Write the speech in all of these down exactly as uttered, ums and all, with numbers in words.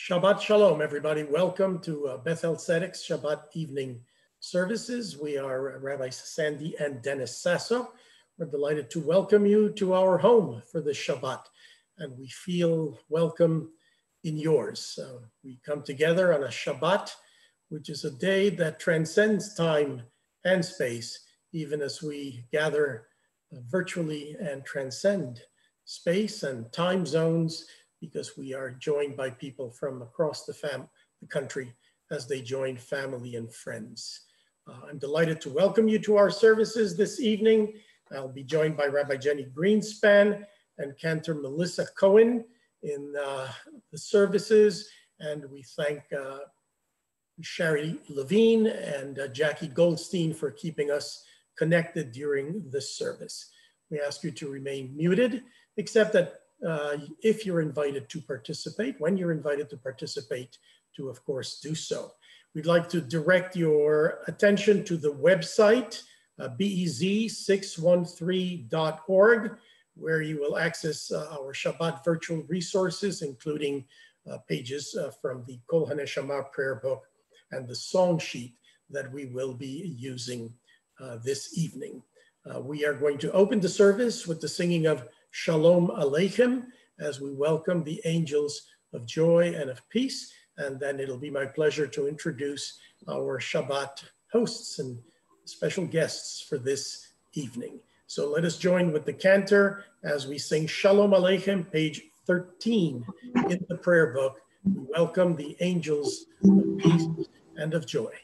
Shabbat Shalom, everybody. Welcome to uh, Beth-El Civic's Shabbat evening services. We are uh, Rabbi Sandy and Dennis Sasso. We're delighted to welcome you to our home for the Shabbat, and we feel welcome in yours. Uh, we come together on a Shabbat, which is a day that transcends time and space, even as we gather uh, virtually and transcend space and time zones, because we are joined by people from across the, fam the country as they join family and friends. Uh, I'm delighted to welcome you to our services this evening. I'll be joined by Rabbi Jenny Greenspan and Cantor Melissa Cohen in uh, the services, and we thank uh, Sherry Levine and uh, Jackie Goldstein for keeping us connected during this service. We ask you to remain muted, except that Uh, if you're invited to participate, when you're invited to participate, to of course do so. We'd like to direct your attention to the website, uh, B E Z six one three dot org, where you will access uh, our Shabbat virtual resources, including uh, pages uh, from the Kol HaNeshama prayer book and the song sheet that we will be using uh, this evening. Uh, we are going to open the service with the singing of Shalom Aleichem, as we welcome the angels of joy and of peace. And then it'll be my pleasure to introduce our Shabbat hosts and special guests for this evening. So let us join with the cantor as we sing Shalom Aleichem, page thirteen in the prayer book. We welcome the angels of peace and of joy.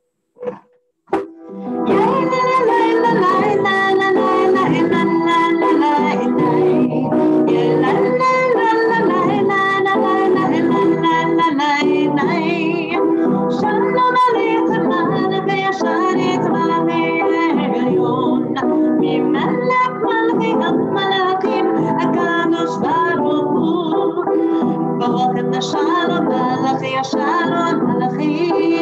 Shalom Malachi, Shalom Malachi,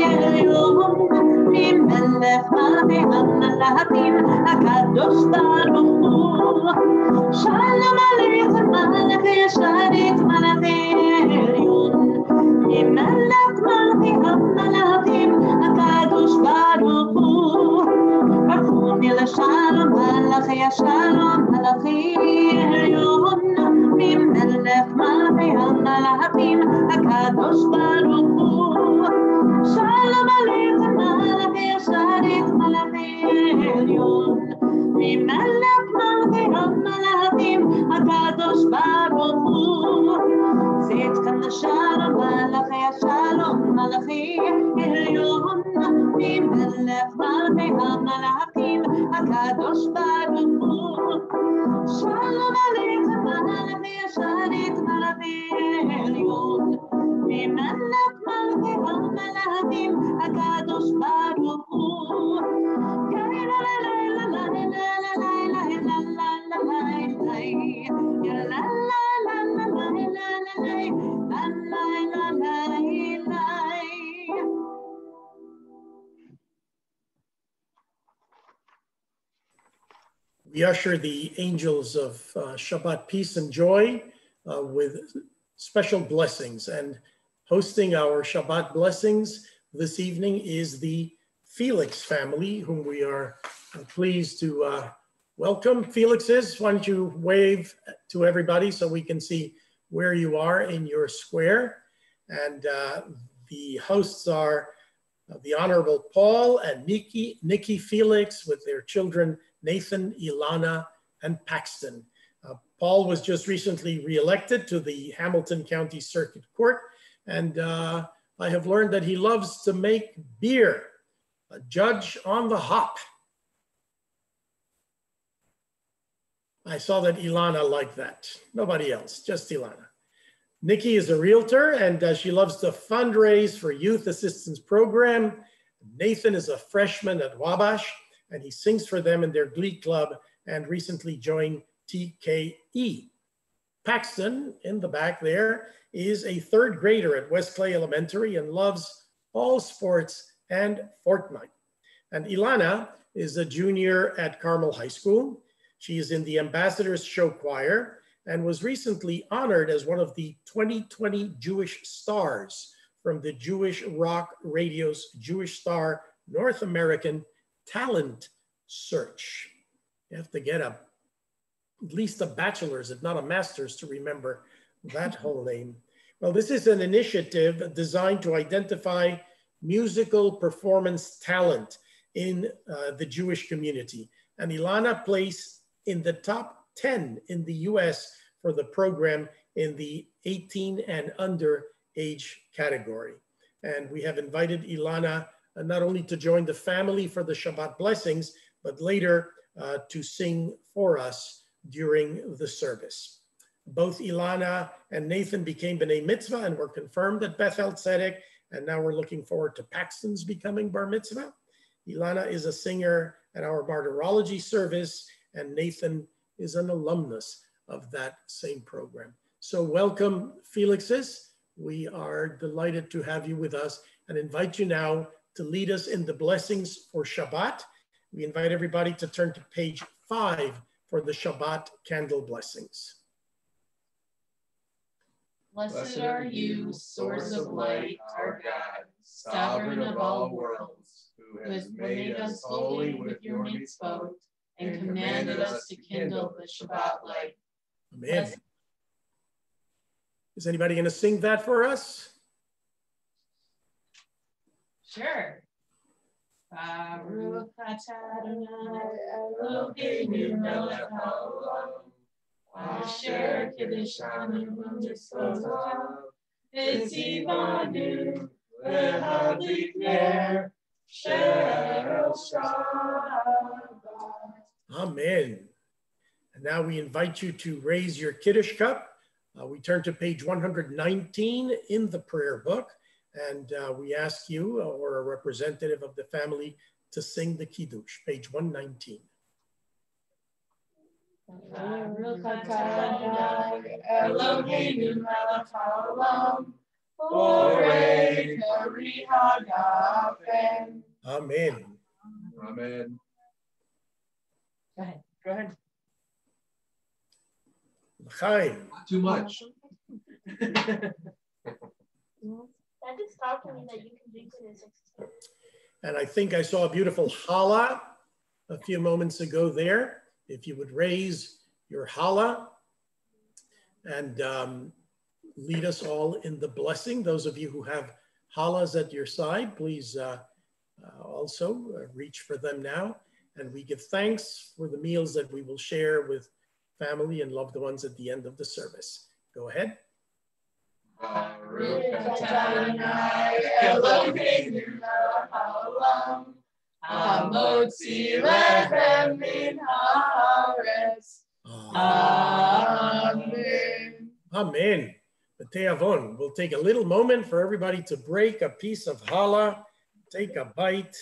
ממלך מלכי המלכים הקדוש ברוך הוא. שלום עליכם מלכי השרת מלכי עליון, ממלך מלכי המלכים הקדוש ברוך הוא. ברכוני לשלום מלכי השלום מלכי עליון, ממלך מלכי המלכים הקדוש ברוך הוא. שלום עליכם מלכי השרת מלכי עליון, ממלך מלכי המלכים הקדוש ברוך הוא. צאתכם לשלום מלכי השלום מלכי עליון, ממלך מלכי המלכים הקדוש ברוך הוא. שלום עליכם מלכי השרת מלכי עליון, ממלך מלכי המלכים הקדוש ברוך הוא. We usher the angels of uh, Shabbat peace and joy uh, with special blessings, and hosting our Shabbat blessings this evening is the Felix family, whom we are uh, pleased to uh, welcome. Felixes, why don't you wave to everybody so we can see where you are in your square. And uh, the hosts are uh, the Honorable Paul and Nikki, Nikki Felix with their children, Nathan, Ilana, and Paxton. Uh, Paul was just recently reelected to the Hamilton County Circuit Court, and uh, I have learned that he loves to make beer, a judge on the hop. I saw that Ilana liked that. Nobody else, just Ilana. Nikki is a realtor, and uh, she loves to fundraise for youth assistance program. Nathan is a freshman at Wabash, and he sings for them in their glee club and recently joined T K E. Paxton, in the back there, is a third grader at West Clay Elementary and loves all sports and Fortnite. And Ilana is a junior at Carmel High School. She is in the Ambassadors Show Choir and was recently honored as one of the twenty twenty Jewish Stars from the Jewish Rock Radio's Jewish Star North American Talent Search. You have to get a, at least a bachelor's, if not a master's, to remember that whole name. Well, this is an initiative designed to identify musical performance talent in uh, the Jewish community. And Ilana placed in the top ten in the U S for the program in the eighteen and under age category. And we have invited Ilana uh, not only to join the family for the Shabbat blessings, but later uh, to sing for us during the service. Both Ilana and Nathan became B'nai Mitzvah and were confirmed at Beth-El Tzedek, and now we're looking forward to Paxton's becoming Bar Mitzvah. Ilana is a singer at our martyrology service, and Nathan is an alumnus of that same program. So welcome, Felixes. We are delighted to have you with us and invite you now to lead us in the blessings for Shabbat. We invite everybody to turn to page five for the Shabbat candle blessings. Blessed are you, source of light, our God, sovereign of all worlds, who has made us holy with your mitzvot and commanded us to kindle the Shabbat light. Amen. Blessed. Is anybody going to sing that for us? Sure. Baruch atah Adonai Eloheinu melech haolam, asher kiddushanu b'mitzvotav, v'tzivanu v'hadlik ner shel Shabbat. Amen. And now we invite you to raise your Kiddush cup. Uh, we turn to page one hundred nineteen in the prayer book, and uh, we ask you uh, or a representative of the family to sing the Kiddush, page one nineteen. Baruch atah Eloheinu melech haolam, borei peri hagafen. Amen. Amen. Go ahead. Go ahead. Chaim. Not too much. That just talked to me that you can drink it in sixteen. And I think I saw a beautiful challah a few moments ago there. If you would raise your challah and um, lead us all in the blessing. Those of you who have challahs at your side, please uh, uh, also uh, reach for them now. And we give thanks for the meals that we will share with family and loved ones at the end of the service. Go ahead. Baruch atah Adonai Eloheinu melech haolam, hamotzi lechem min haaretz. Amen. Amen. B'te'avon. We'll take a little moment for everybody to break a piece of challah, take a bite.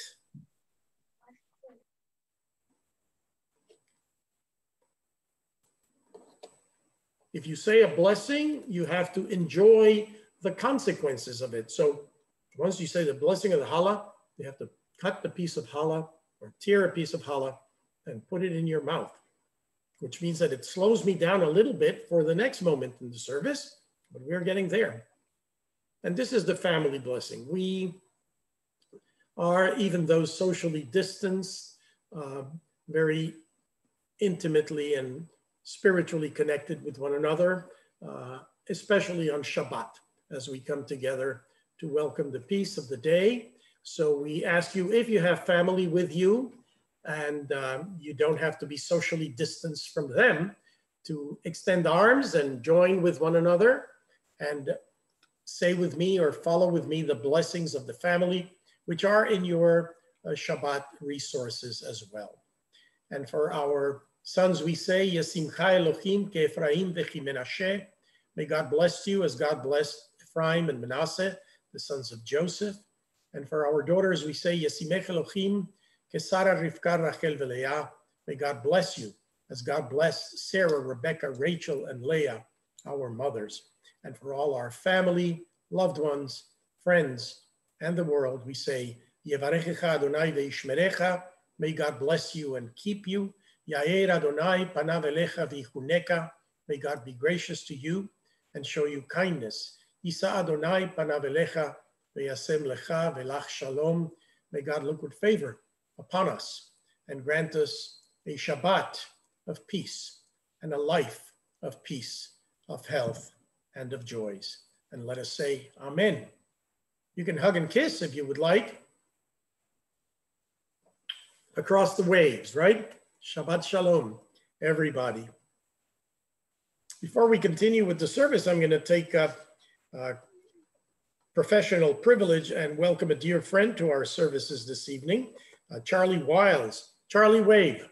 If you say a blessing, you have to enjoy the consequences of it. So once you say the blessing of the challah, you have to cut the piece of challah or tear a piece of challah and put it in your mouth, which means that it slows me down a little bit for the next moment in the service, but we're getting there. And this is the family blessing. We are, even though socially distanced, uh, very intimately and spiritually connected with one another, uh, especially on Shabbat, as we come together to welcome the peace of the day. So we ask you, if you have family with you and um, you don't have to be socially distanced from them, to extend arms and join with one another and say with me or follow with me the blessings of the family, which are in your uh, Shabbat resources as well. And for our sons, we say, Yasimcha Elohim ke Ephraim v'chi Menashe. May God bless you as God blessed Ephraim and Manasseh, the sons of Joseph. And for our daughters, we say, Yasimech Elohim ke Sarah, Rivka, Rachel, v'Leah. May God bless you as God blessed Sarah, Rebecca, Rachel, and Leah, our mothers. And for all our family, loved ones, friends, and the world, we say, Yevarechecha Adonai ve'ishmerecha. May God bless you and keep you. Yair Adonai panav elecha v'yichuneka. May God be gracious to you and show you kindness. Yisa Adonai panav elecha v'yasem lecha v'lach shalom. May God look with favor upon us and grant us a Shabbat of peace and a life of peace, of health, and of joys. And let us say amen. You can hug and kiss if you would like. Across the waves, right? Shabbat shalom, everybody. Before we continue with the service, I'm going to take a, a professional privilege and welcome a dear friend to our services this evening, uh, Charlie Wiles. Charlie, wave.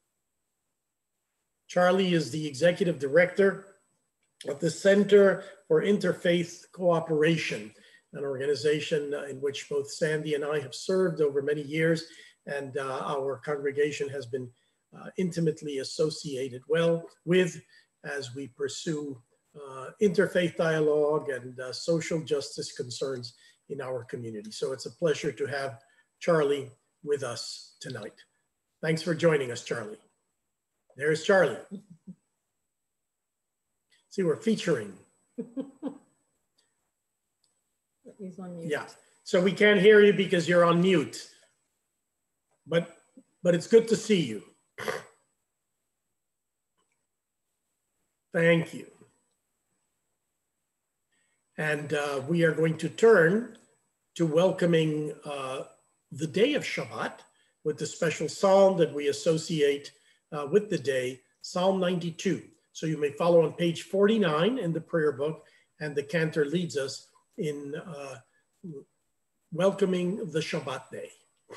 Charlie is the executive director of the Center for Interfaith Cooperation, an organization in which both Sandy and I have served over many years, and uh, our congregation has been uh, intimately associated well with as we pursue uh, interfaith dialogue and uh, social justice concerns in our community. So it's a pleasure to have Charlie with us tonight. Thanks for joining us, Charlie. There's Charlie. See, we're featuring. He's on mute. Yeah, so we can't hear you because you're on mute, but, but it's good to see you. Thank you. And uh, we are going to turn to welcoming uh, the day of Shabbat with the special psalm that we associate uh, with the day, Psalm ninety-two. So you may follow on page forty-nine in the prayer book, and the cantor leads us in uh, welcoming the Shabbat day.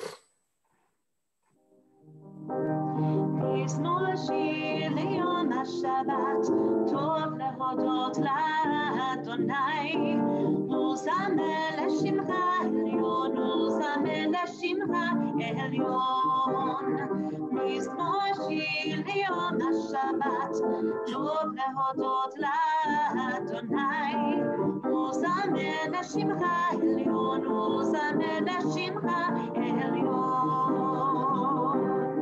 השבת, טוב להודות לאדוני, וזמר לשמך עליון, וזמר לשמך עליון. מזמור שיר ליום השבת, טוב להודות לאדוני, וזמר לשמך עליון, וזמר לשמך עליון.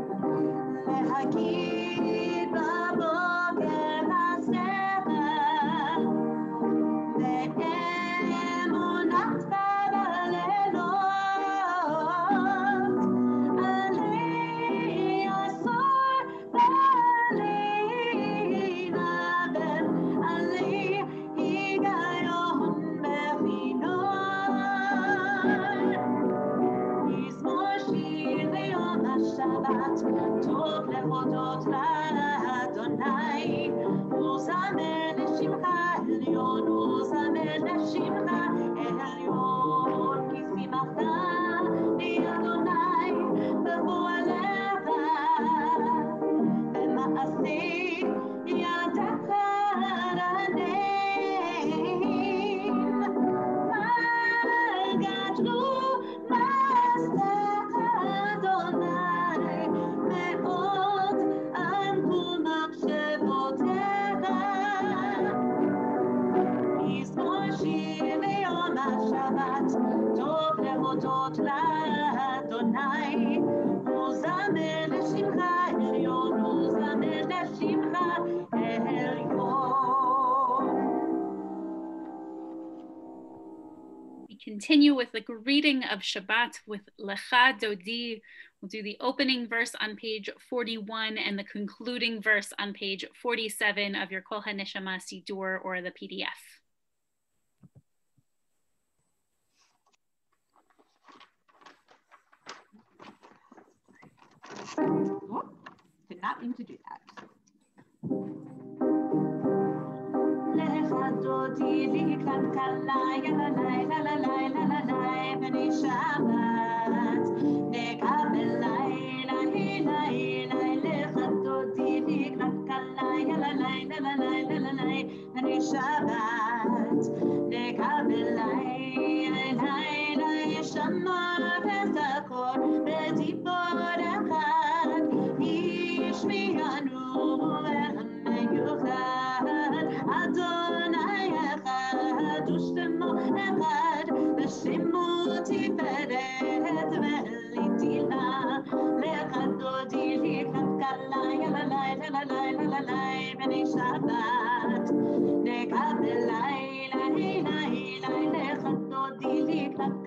להגיד בבוקר הסדר, באמונת בלילות, עלי עשור ועלי נבל, עלי היגיון בחינון. מזמור שיר ליום השבת, טוב להודות לאדוני, וזמר לשמך עליון, וזמר לשמך עליון. כי שימחת בי אדוני בפועלך, במעשי ידך רנים. מה גדלו מעשיך אדוני, מאוד עמקו מחשבותיך. מזמור שיר ביום השבת, טוב להודות לאדוני, וזמר לשמך עליון, וזמר לשמך עליון. We continue with the greeting of Shabbat with Lecha Dodi. We'll do the opening verse on page forty-one and the concluding verse on page forty-seven of your Kol HaNeshama Sidur or the P D F. Oh, did not mean to do that. Lecha dodi likrat kalai, la la la la la la la la, b'nei Shabbat, nekabel laila hila hila, lecha dodi likrat kalai, la la la la la la la la, b'nei Shabbat, nekabel laila hila, yeshamar v'zakor v'dibor echad, yishmianu v'hameyuchad, Adonai echad, u'shemo echad, v'shemo tiferet v'litila, lecha dodi likrat kalai, la la la la la la la la, b'nei Shabbat.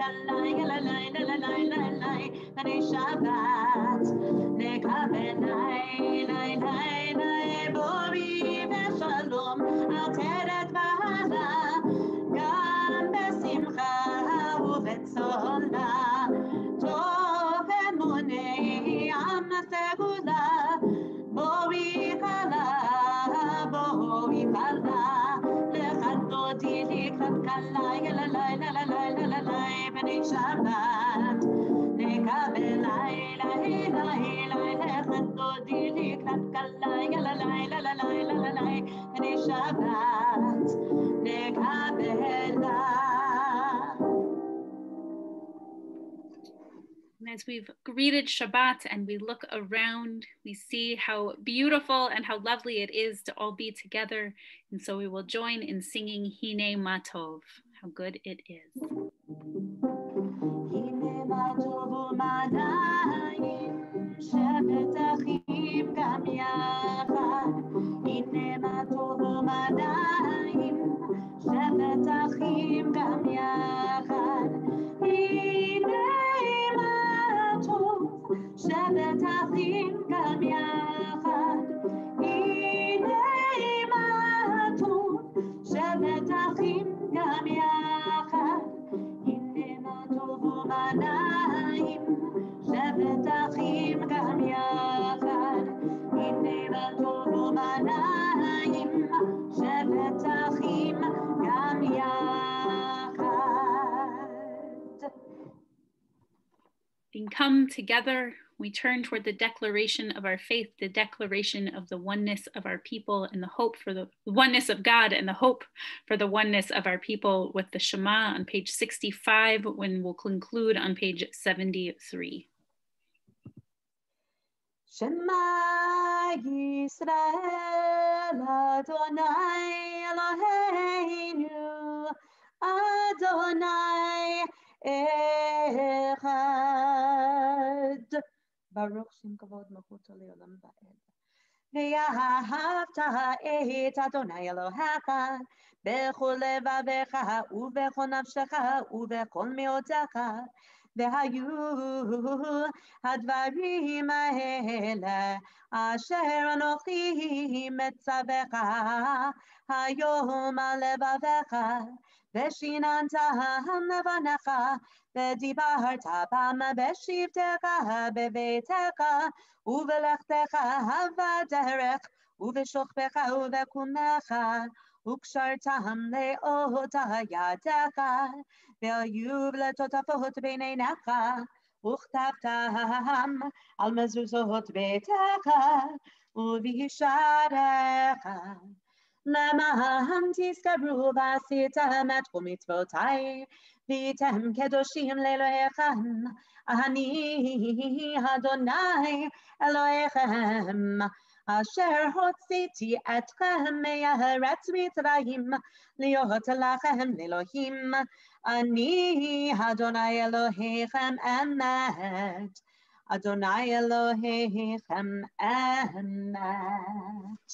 kalai lalai lalai lalai b'nei Shabbat nekabel lai lai lai lai bori v'shalom al teret b'hala gam b'simcha u'b'tzola tov emunei am segula bori chala bori chala lechadodi likrat kalai lalai lalai lalai b'nei Shabbat nekabel lai lai lai lai lechadodi likrat kalai lalai lalai lalai b'nei Shabbat nekabel lai. And as we've greeted Shabbat and we look around, we see how beautiful and how lovely it is to all be together. And so we will join in singing Hine Ma Tov, how good it is. Hine ma tov u'madayim, shevet achim gam yachad. Hine ma tov u'madayim, shevet achim gam yachad. Hine ma tov, shevet achim gam yachad. Hine ma tov, shevet achim gam yachad. Manayim, shevet achim gam yachad. Hine ma tov u'manayim, shevet achim gam yachad. Being come together, we turn toward the declaration of our faith, the declaration of the oneness of our people and the hope for the oneness of God and the hope for the oneness of our people with the Shema on page sixty-five, when we'll conclude on page seventy-three. Shema Yisrael Adonai Eloheinu Adonai Echad. Baruch Shem Kavod Malchuto Leolam Va'ed. Ve'ahavta et Adonai Elohecha bechol levavecha ubechol nafshecha ubechol meotecha. Ve'hayu hadvarim ha'ele asher anochi metzavecha hayom al levavecha ve'shinantam levanecha ve'dibarta bam be'shivtecha beveitecha uvelechtecha havaderech uveshochbecha uvekunecha ukshartam le'ota yadecha ve'ayuv letotafot b'neinecha uchtavtam al mezuzot beitecha uvisharecha למען תזכרו ועשיתם את כל מצוותיי והייתם קדושים לאלוהיכם אני אדוני אלוהיכם אשר הוצאתי אתכם מארץ מצרים להיות לכם לאלוהים אני אדוני אלוהיכם אמת אדוני אלוהיכם אמת.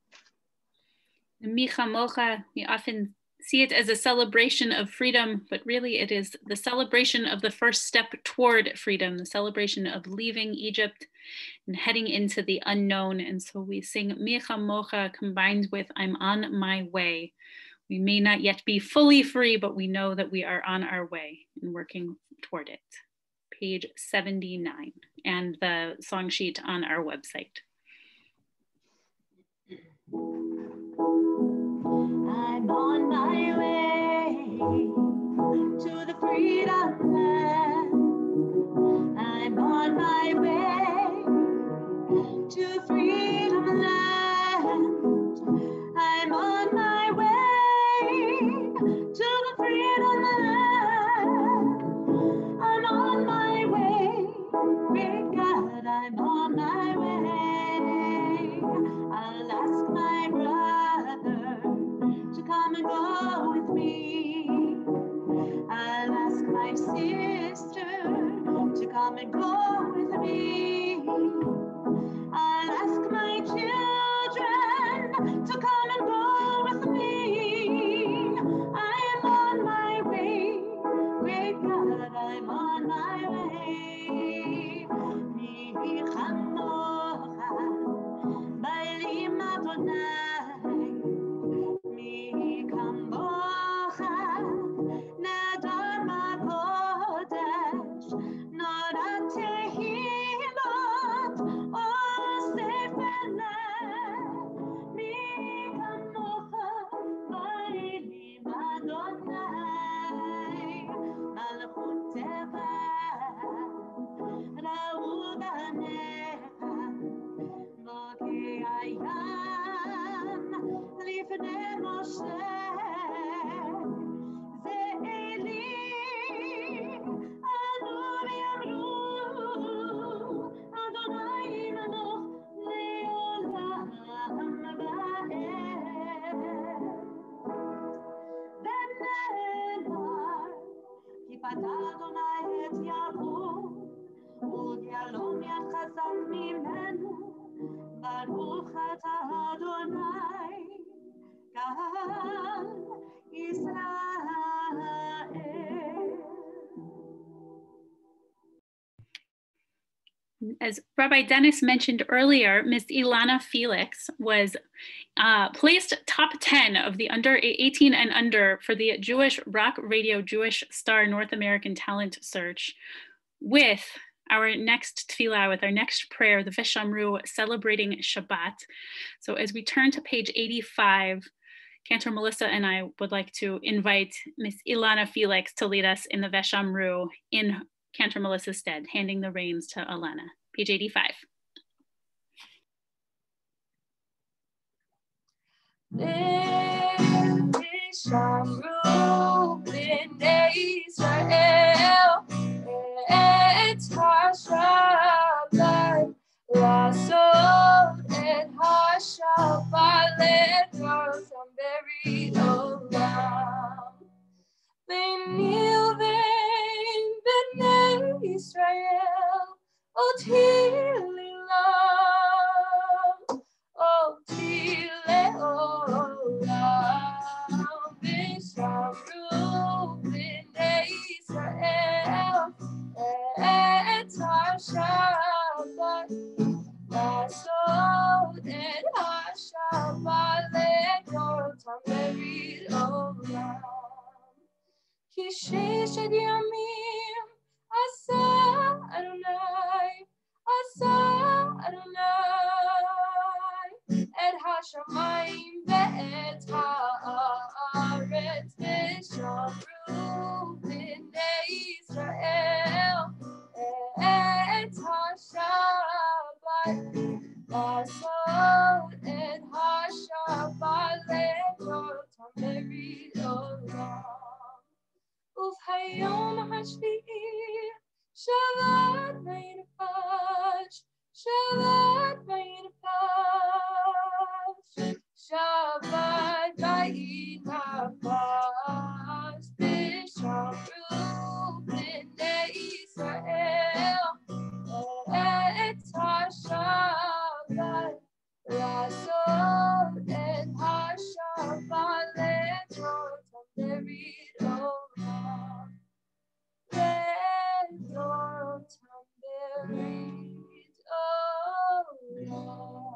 Micha Mocha, we often see it as a celebration of freedom, but really it is the celebration of the first step toward freedom, the celebration of leaving Egypt and heading into the unknown. And so we sing Micha Mocha combined with I'm on my way. We may not yet be fully free, but we know that we are on our way and working toward it. Page seventy-nine, and the song sheet on our website. I'm on my way to the freedom land. I'm on my way to freedom land. I'm on my way to the freedom land. I'm on my way, great God, I'm on my way. I'll ask my brother to come and go with me. I'll ask my sister to come and go with me. I'll ask my children to come and go with me. I am on my way, great God, ברוך אתה אדוני קהל ישראל. As Rabbi Dennis mentioned earlier, Miss Ilana Felix was uh, placed top ten of the under eighteen and under for the Jewish Rock Radio Jewish Star North American Talent Search, with our next tefillah, with our next prayer, the Veshamru, celebrating Shabbat. So as we turn to page eighty-five, Cantor Melissa and I would like to invite Miss Ilana Felix to lead us in the Veshamru in Cantor Melissa's stead, handing the reins to Ilana. Page eighty-five. Veshamru b'nei Israel et ha-Shabbat לעשות את השבת לדורותם בברית עולם. ביני ובין בני ישראל אותי לעולם, אותי לעולם. ושמרו בני ישראל את השבת לעשות את השבת לדורותם בברית עולם. כי ששת ימים עשה אדוני, עשה אדוני את השמיים ואת הארץ. ושמרו בני ישראל את השבת לעשות את השבת לדורותם בברית עולם. ובהיום השביעי שבת וינפש, שבת וינפש, שבת וינפש. ושמרו בני ישראל את השבת לעשות את השבת לדורותם בברית עולם, לדורותם בברית עולם.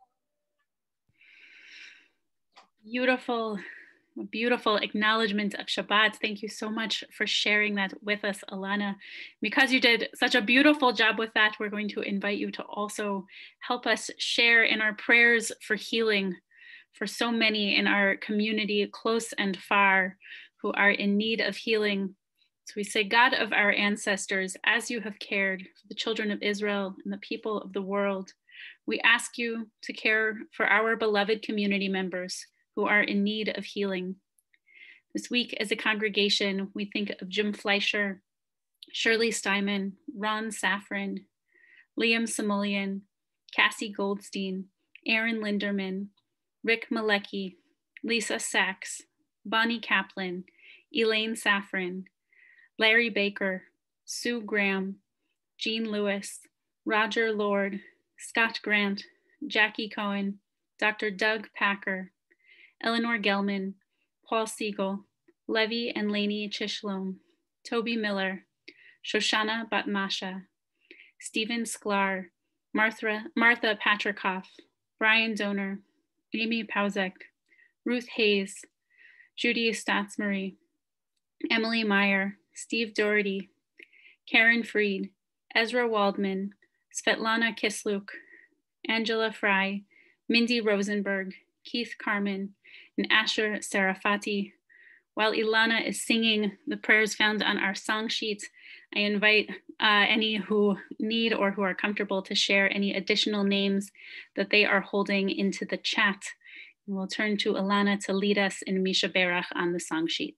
Beautiful, beautiful acknowledgement of Shabbat. Thank you so much for sharing that with us, Ilana. Because you did such a beautiful job with that, we're going to invite you to also help us share in our prayers for healing for so many in our community, close and far, who are in need of healing. So we say, God of our ancestors, as you have cared for the children of Israel and the people of the world, we ask you to care for our beloved community members who are in need of healing. This week, as a congregation, we think of Jim Fleischer, Shirley Steinman, Ron Safran, Liam Samulian, Cassie Goldstein, Aaron Linderman, Rick Malecki, Lisa Sachs, Bonnie Kaplan, Elaine Safran, Larry Baker, Sue Graham, Jean Lewis, Roger Lord, Scott Grant, Jackie Cohen, Doctor Doug Packer, Eleanor Gelman, Paul Siegel, Levy and Lainey Chishlom, Toby Miller, Shoshana Batmasha, Stephen Sklar, Martha, Martha Patrikoff, Brian Donor, Amy Pauzek, Ruth Hayes, Judy Statsmarie, Emily Meyer, Steve Doherty, Karen Freed, Ezra Waldman, Svetlana Kisluk, Angela Fry, Mindy Rosenberg, Keith Carmen, and Asher Sarafati. While Ilana is singing the prayers found on our song sheet, I invite uh, any who need or who are comfortable to share any additional names that they are holding into the chat We'll turn to Alana to lead us in Misha Berach on the song sheet.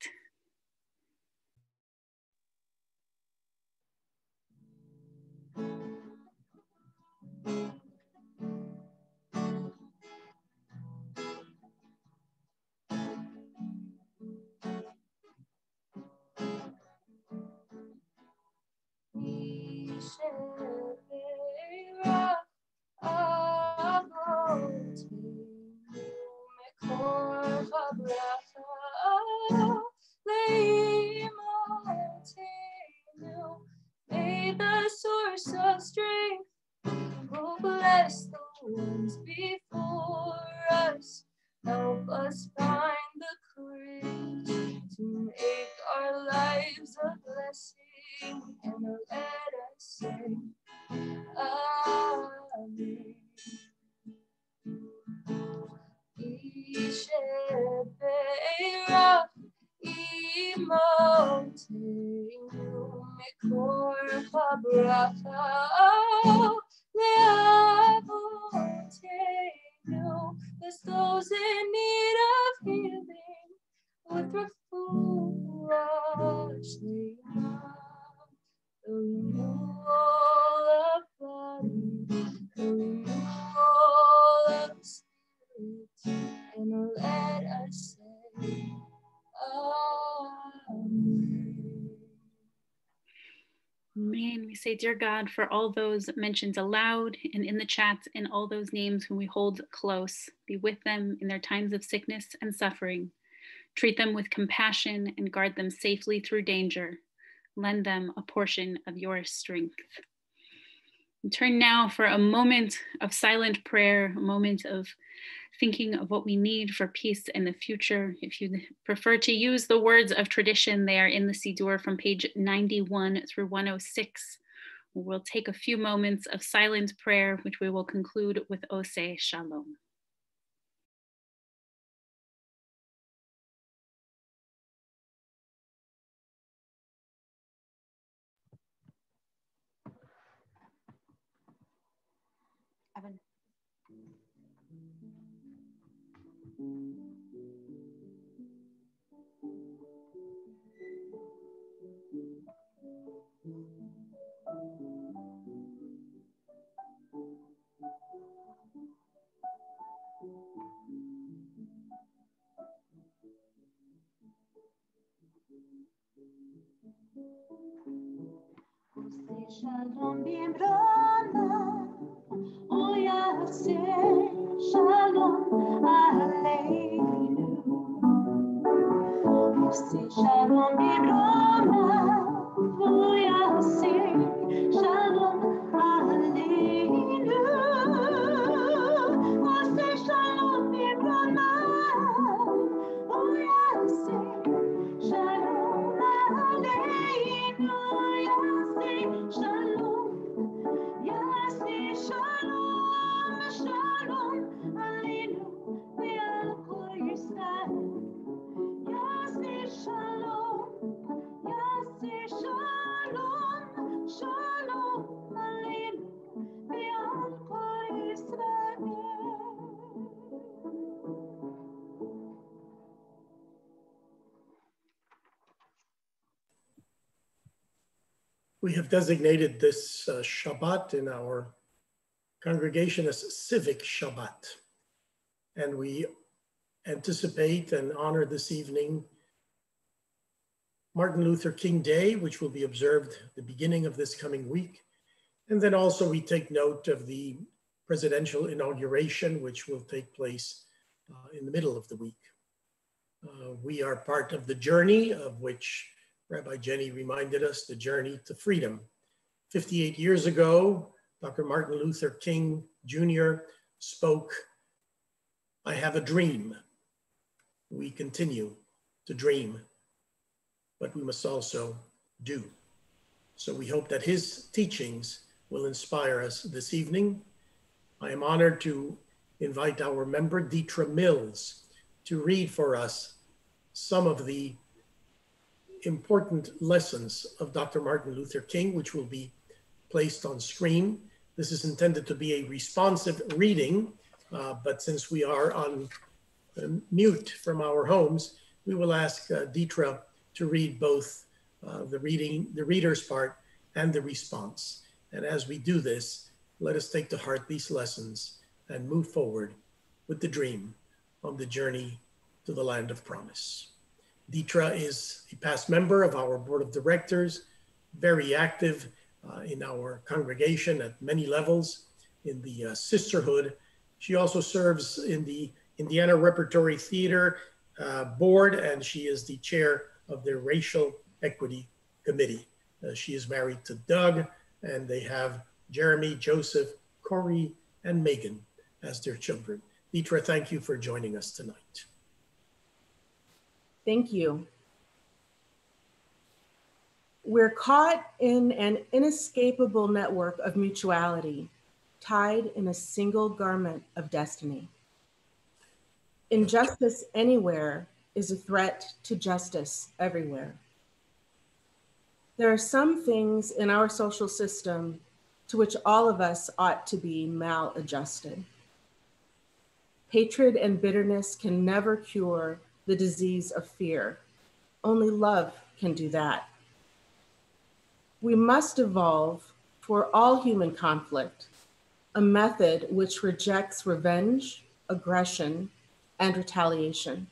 May the source of strength go bless the ones before us. Help us find the courage to make our lives a blessing, and let us say Amen. Ishebeirach imotenu mekor habracha leavotenu. Bless those in need of healing with refuah shlema, the renewal of body, the renewal of spirit, and let us say Amen. Amen. We say, dear God, for all those mentioned aloud and in the chat, and all those names whom we hold close, be with them in their times of sickness and suffering. Treat them with compassion and guard them safely through danger. Lend them a portion of your strength. And turn now for a moment of silent prayer, a moment of thinking of what we need for peace in the future. If you prefer to use the words of tradition, they are in the Siddur from page ninety-one through one oh six. We'll take a few moments of silent prayer, which we will conclude with Oseh Shalom. Evan. Shalom bimrona, oyaseh shalom aleinu. Oseh shalom bimrona, oyaseh shalom aleinu. Oseh shalom bimrona, oyaseh shalom aleinu. Shalom, Yaseh shalom, shalom aleinu ve'al kol Yisrael. Yaseh shalom, Yaseh shalom, shalom aleinu ve'al kol Yisrael. We have designated this uh, Shabbat in our congregation as Civic Shabbat. And we anticipate and honor this evening Martin Luther King Day, which will be observed at the beginning of this coming week. And then also we take note of the presidential inauguration, which will take place uh, in the middle of the week. Uh, we are part of the journey of which Rabbi Jenny reminded us, the journey to freedom. fifty-eight years ago, Doctor Martin Luther King Junior spoke, "I have a dream." We continue to dream, but we must also do. So we hope that his teachings will inspire us this evening. I am honored to invite our member, Deetra Mills, to read for us some of the important lessons of Doctor Martin Luther King, which will be placed on screen. This is intended to be a responsive reading, uh, but since we are on uh, mute from our homes, we will ask uh, Dietra to read both uh, the reading, the reader's part and the response. And as we do this, let us take to heart these lessons and move forward with the dream on the journey to the land of promise. Dietra is a past member of our board of directors, very active uh, in our congregation at many levels in the uh, sisterhood. She also serves in the Indiana Repertory Theater uh, board, and she is the chair of the Racial Equity Committee. Uh, she is married to Doug, and they have Jeremy, Joseph, Corey, and Megan as their children. Dietra, thank you for joining us tonight. Thank you. We're caught in an inescapable network of mutuality, tied in a single garment of destiny. Injustice anywhere is a threat to justice everywhere. There are some things in our social system to which all of us ought to be maladjusted. Hatred and bitterness can never cure the disease of fear. Only love can do that. We must evolve for all human conflict a method which rejects revenge, aggression, and retaliation.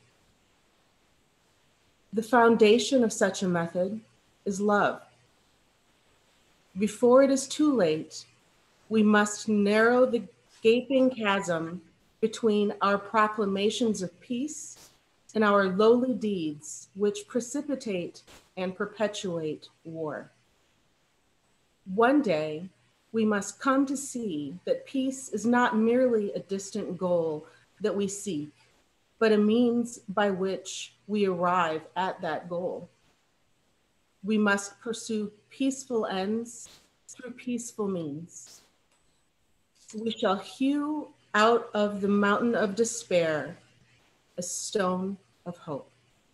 The foundation of such a method is love. Before it is too late, we must narrow the gaping chasm between our proclamations of peace and our lowly deeds, which precipitate and perpetuate war. One day, we must come to see that peace is not merely a distant goal that we seek, but a means by which we arrive at that goal. We must pursue peaceful ends through peaceful means. We shall hew out of the mountain of despair a stone of hope.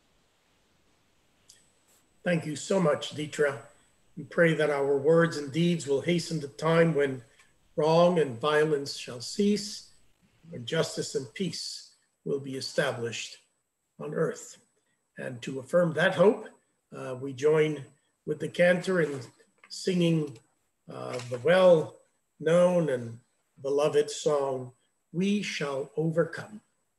Thank you so much, Dietra. We pray that our words and deeds will hasten the time when wrong and violence shall cease, when justice and peace will be established on earth. And to affirm that hope, uh, we join with the cantor in singing uh, the well-known and beloved song, "We Shall Overcome."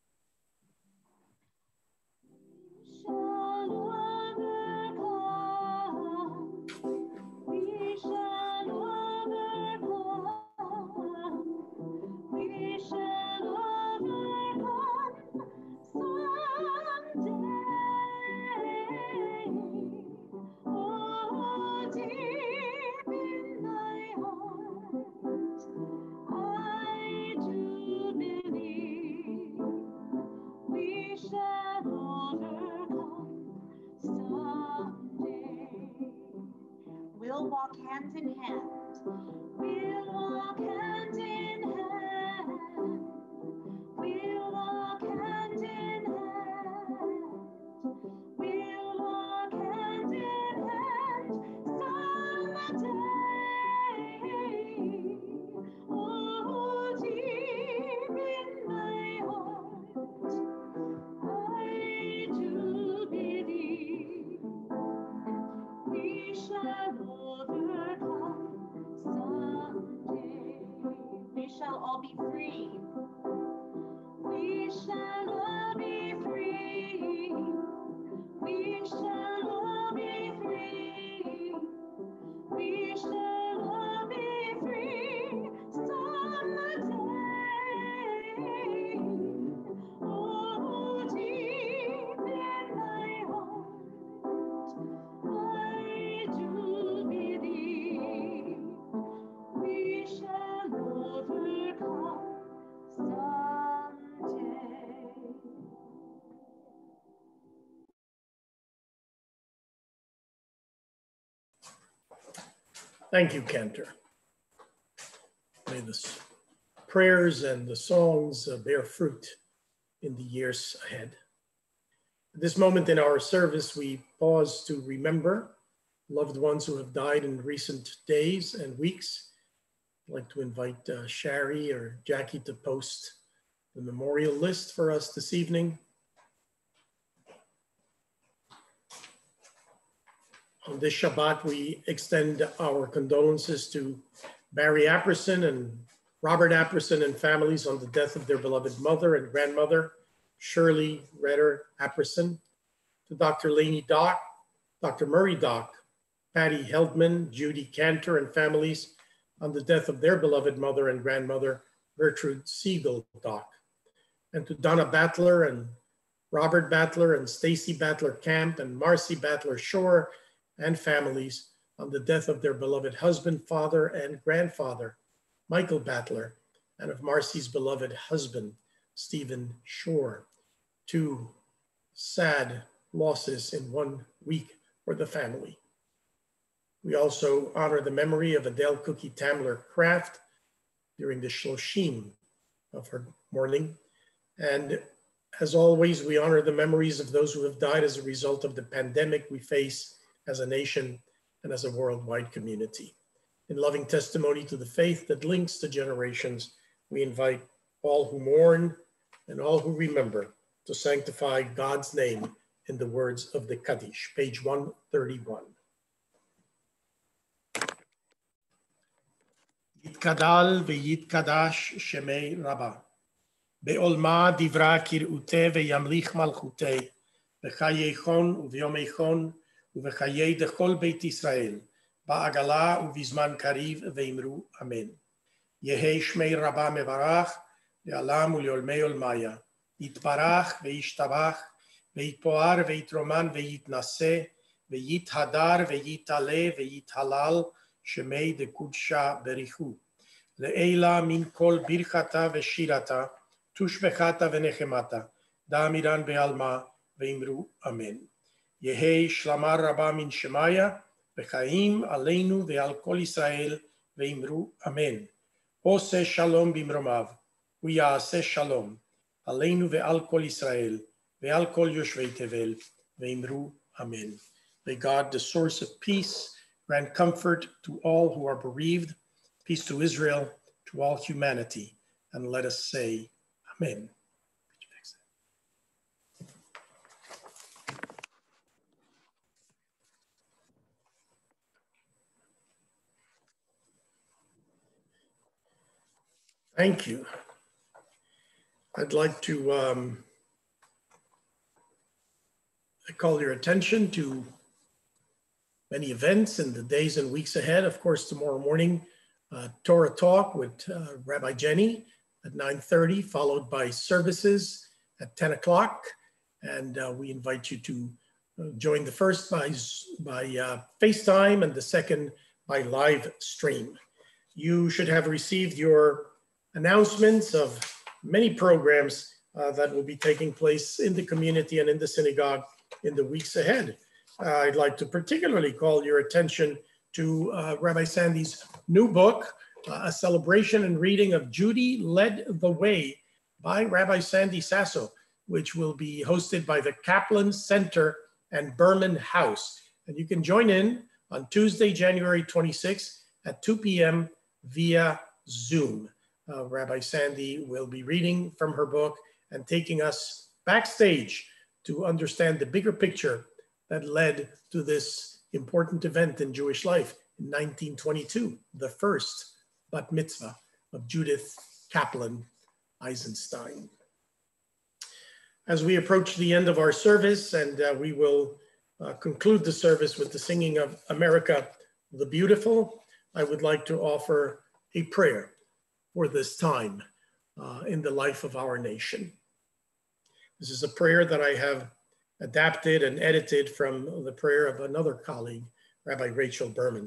We'll walk hand in hand. We'll walk hand in hand. We'll walk hand in hand. We'll walk hand in hand someday. Oh, deep in my heart, I do believe we shall overcome someday. We shall all be free. We shall all be free. We shall all be free. We shall all be free someday. Oh, deep in my heart, I do believe we shall overcome someday. Thank you, cantor. May the prayers and the songs uh, bear fruit in the years ahead. At this moment in our service, we pause to remember loved ones who have died in recent days and weeks. I'd like to invite uh, Shari or Jackie to post the memorial list for us this evening. On this Shabbat, we extend our condolences to Barry Apperson and Robert Apperson and families on the death of their beloved mother and grandmother, Shirley Redder Apperson, to Doctor Laney Dock, Doctor Murray Dock, Patty Heldman, Judy Cantor and families on the death of their beloved mother and grandmother, Gertrude Siegel Dock, and to Donna Battler and Robert Battler and Stacy Battler Camp and Marcy Battler Shore and families on the death of their beloved husband, father, and grandfather, Michael Battler, and of Marcy's beloved husband, Stephen Shore. Two sad losses in one week for the family. We also honor the memory of Adele Cookie Tamler Kraft during the Shloshim of her mourning. And as always, we honor the memories of those who have died as a result of the pandemic we face as a nation and as a worldwide community. In loving testimony to the faith that links the generations, we invite all who mourn and all who remember to sanctify God's name in the words of the Kaddish, page one thirty-one. Yitkadal veyitkadash shemei Rabbah. Be'olma divra kir'ute ve'yamlich malchute. V'chayeichon u'vyomeichon u'v'chayei dechol beit Yisrael. Ba'agala u'vizman kariv ve'imru amen. Yehei shmei Rabbah mevarach le'alam u'le'olmei olmaya. Yitbarach ve'yishtabach ve'yitpoar ve'yitroman ve'yitnaseh ve'yithadar ve'yitale ve'yithalal shemei dekudsha berichu. Le'ela min kol birchata ve'shirata tushbechata ve'nechemata da'amiran be'alma ve'imru amen. Yehei shlamar Rabbah min shemaya ve'chaim aleinu ve'al kol Yisrael ve'imru amen. Ose shalom bimromav u'ya'aseh shalom aleinu ve'al kol Yisrael ve'al kol yoshvei tevel ve'imru amen. May God, the source of peace, grant comfort to all who are bereaved, peace to Israel, to all humanity, and let us say amen. Thank you. I'd like to um, call your attention to many events in the days and weeks ahead. Of course, tomorrow morning, uh, Torah Talk with uh, Rabbi Jenny at nine thirty, followed by services at ten o'clock. And uh, we invite you to uh, join the first by, by uh, FaceTime and the second by live stream. You should have received your announcements of many programs uh, that will be taking place in the community and in the synagogue in the weeks ahead. Uh, I'd like to particularly call your attention to uh, Rabbi Sandy's new book, uh, A Celebration and Reading of Judy Led the Way by Rabbi Sandy Sasso, which will be hosted by the Kaplan Center and Berman House. And you can join in on Tuesday, January twenty-sixth at two p m via Zoom. Uh, Rabbi Sandy will be reading from her book and taking us backstage to understand the bigger picture that led to this important event in Jewish life in nineteen twenty-two, the first bat mitzvah of Judith Kaplan Eisenstein. As we approach the end of our service, and uh, we will uh, conclude the service with the singing of America the Beautiful, I would like to offer a prayer for this time uh, in the life of our nation. This is a prayer that I have adapted and edited from the prayer of another colleague, Rabbi Rachel Berman.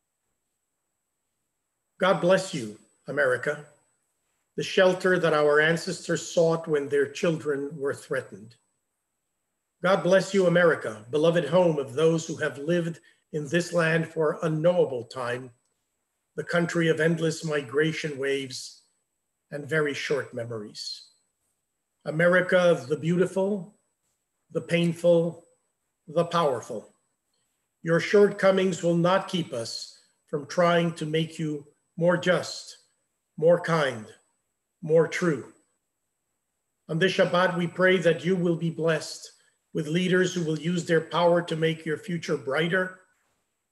God bless you, America, the shelter that our ancestors sought when their children were threatened. God bless you, America, beloved home of those who have lived in this land for unknowable time, the country of endless migration waves and very short memories. America, the beautiful, the painful, the powerful. Your shortcomings will not keep us from trying to make you more just, more kind, more true. On this Shabbat, we pray that you will be blessed with leaders who will use their power to make your future brighter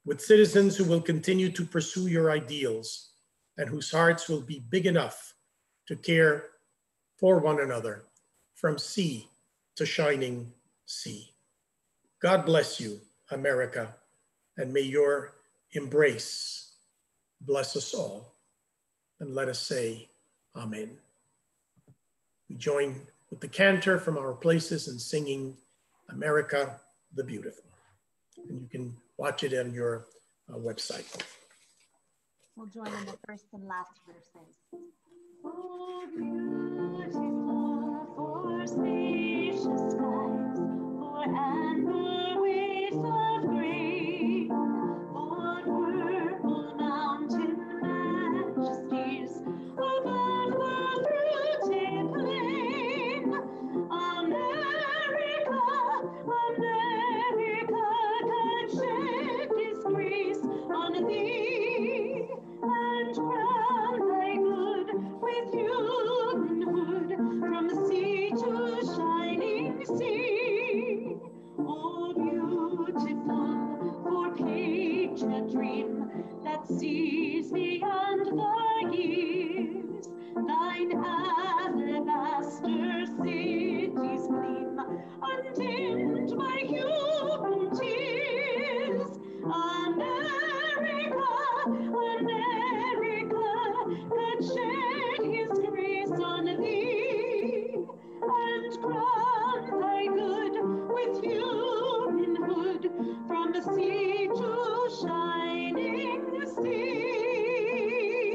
with citizens who will continue to pursue your ideals and whose hearts will be big enough to care for one another from sea to shining sea. God bless you, America, and may your embrace bless us all. And let us say, Amen. We join with the cantor from our places in singing America the Beautiful. And you can watch it on your uh, website. We'll join in the first and last verses. Oh, beautiful for spacious skies, for amber waves of green, for purple mountain majesties above the fruited plain. America, America, God shed his grace on thee, and crown thy good with humanhood from sea to shining sea. Oh, beautiful for patriot dream that sees beyond the years, thine alabaster cities gleam, undimmed by human tears. America, America, God shed his grace on thee, and crown thy good with humanhood from the sea to shining sea.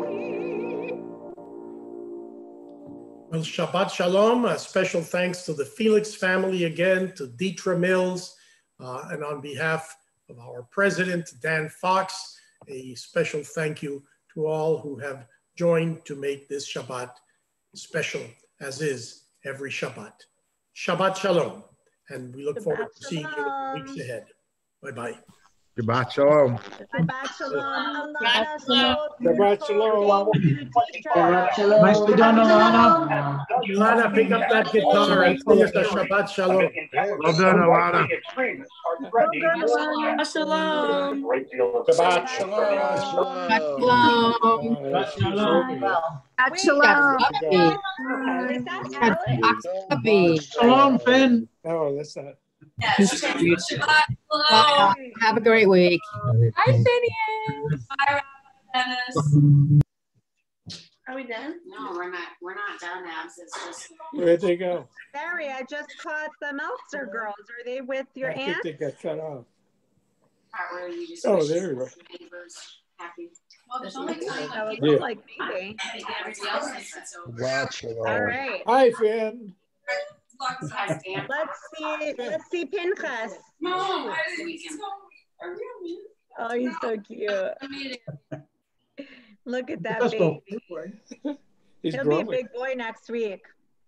Well, Shabbat Shalom. A special thanks to the Felix family again, to Deetra Mills, uh, and on behalf of our president, Dan Fox, a special thank you to all who have joined to make this Shabbat special, as is every Shabbat. Shabbat Shalom, and we look Shabbat forward to seeing you in the Shalom. weeks ahead. Bye-bye. Shabbat shalom. Shabbat shalom. Shabbat Alana, shalom. Shabbat shalom. Nicely done, Alana. Ilana, pick up that guitar and sing us a Shabbat Shalom. Well done, Alana. Shabbat shalom. Shabbat shalom. Shabbat shalom. Is that Alex? Shalom, Finn. No, that's not. Yes. Shabbat Well, shalom. have a great week. Hi, Phineas. Hi, Dennis. Are we done? No, we're not. We're not done, Abs. It's just. Where'd they go? Barry, I just caught the Meltzer girls. Are they with your I think aunt? they got cut off. Part where you just Oh, wish there you go. neighbors happy. Well, there's only time That would Yeah. look like maybe. Everybody else thinks it's over. Shabbat All shalom. right. Hi, Finn. Hi, Stan. Let's see. Let's see Pinchas. No, I didn't didn't so. Are we on mute? Oh, he's so cute. I mean, Look at that Let's go. baby. He's He'll be a growing. big boy next week.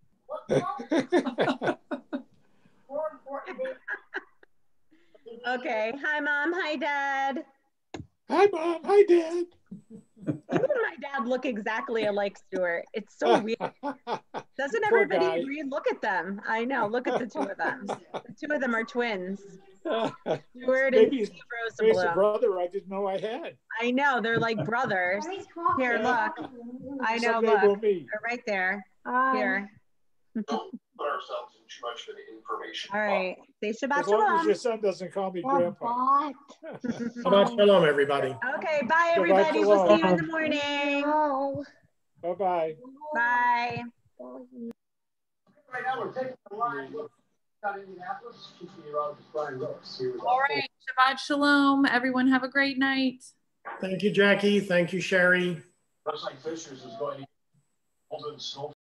Okay. Hi, Mom. Hi, Dad. Hi, Mom. Hi, Dad. You and my dad look exactly alike, Stuart. It's so weird. Doesn't Poor everybody guy. agree? Look at them. I know. Look at the two of them. The two of them are twins. Stuart and Maybe he's Steve He's a Rosenblum. brother I didn't know I had. I know. They're like brothers. Here, look. I know. Someday we'll Look. meet. They're right there. Here. Don't put ourselves in too much of an information. All right. Say Shabbat As long as Shalom. your son doesn't call me Grandpa. Shabbat Shalom, everybody. Okay. Bye, everybody. We'll see you in the morning. Bye-bye. Bye. Right now, we're taking a live look at Indianapolis. all right. Shabbat shalom. Everyone have a great night. Thank you, Jackie. Thank you, Sherry. Looks like Fishers is going to hold in snow.